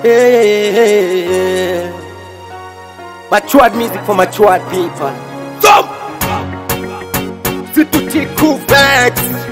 Hey. Matured music for matured people. Thump! Situti Kuvex.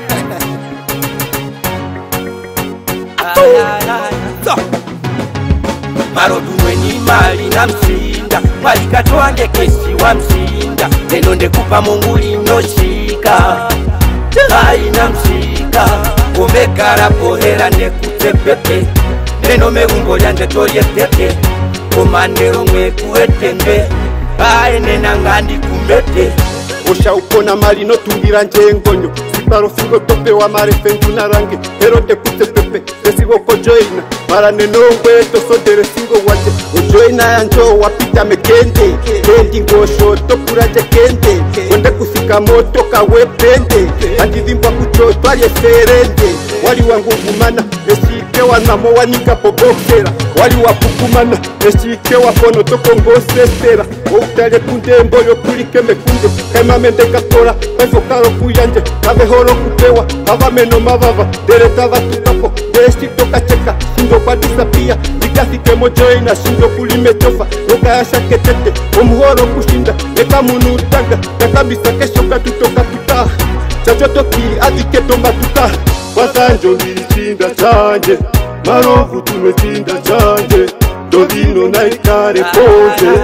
Marodumwe ni mali na mshinda, mwalikatoa ndekeshi wa mshinda, neno ndekupa Mungu linoshika, haina mshika, umekara pohera ndekutepepe, neno megumbo lyanje tolyetepe, komandero mwekuetenge, aene nangandi kumbete. Osha upona mali no tungira njengonyo, siparo singo tope wa marefe ngunarange, herote kutepepe, desigo kojoina, marane nongwe tosodere singo wate, ojoina yanjo wapita mekende, kendi ngosho tokuraje kende, wende kusika moto kawe pende, andidhimbwa kuchoto alye serende, wali wangu kumana, esike wanamo wanika pobokera, wali wapukumana, esike wapono tokongosesera, outale kunde mboyo kulike mekunde, mamente kakora, peso karo kuyanje, kabehoro kupewa, hava meno mavava, dereta vatukapo, desti toka cheka, shindo kwa disapia, dikasi kemo joina, shindo kulime chofa, loka asha ketete, umuhoro kushinda, eka munu utaga, kakabisa kesho katutoka tuta, chachoto ki adiketo matuta, wasanjo nilichinda chanje, marovu tumechinda chanje, dodino na ikare pose.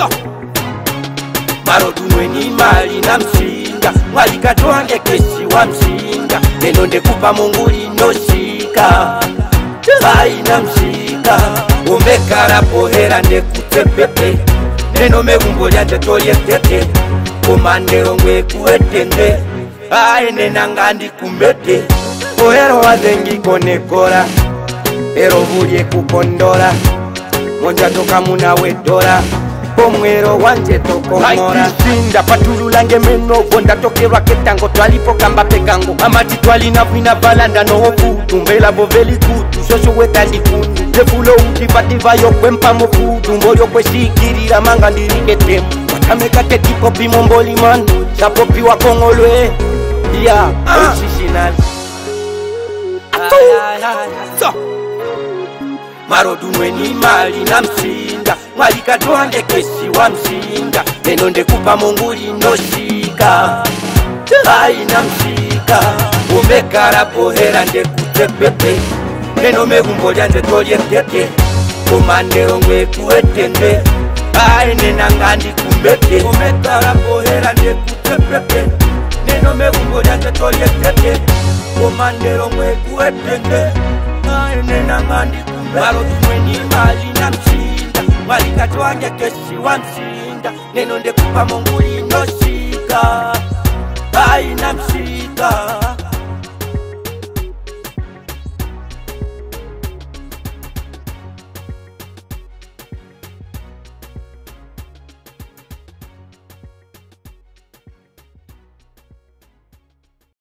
Marodumwe ni mali na mshinda, mwalikatoa ndekeshi wa mshinda, neno ndekupa Mungu linoshika, haina mshika, umekara pohera ndekutepepe, neno megumbo lyanje tolyetepe, komandero mwekuetenge, aene nangandi kumbete, ohero wazengi konekora, ero vulye kukondola, monja toka muna wedora, omwero wanje tokomora sinda patululange meno vonda tokerwa ketango twalipo kamba pekango amati twalina vina valanda no hofu tumbela boveli kutu shosho wetandi kundu lefulo utipativa yokwempa mofudu mbolyo kweshikirira manga ndiriketemu watameka tetipo pimomboli manu chapopi wa kongolwe ya oshishinali Marodumwe ni mali na mshinda, mwalikatoa ndekeshi wa mshinda, neno ndekupa Mungu linoshika, haina mshika, umekara pohera ndekutepepe, neno megumbo lyanje tolyetepe, komandero mwekuetenge, aene nangandi kumbete, umekara pohera ndekutepepe, neno megumbo lyanje tolyetepe, komandero mwekuetenge, aene nangandi kumbete. Marodumwe ni mali na mshinda, mwalikatoa ndekeshi wa mshinda, neno ndekupa Mungu linoshika, haina mshika.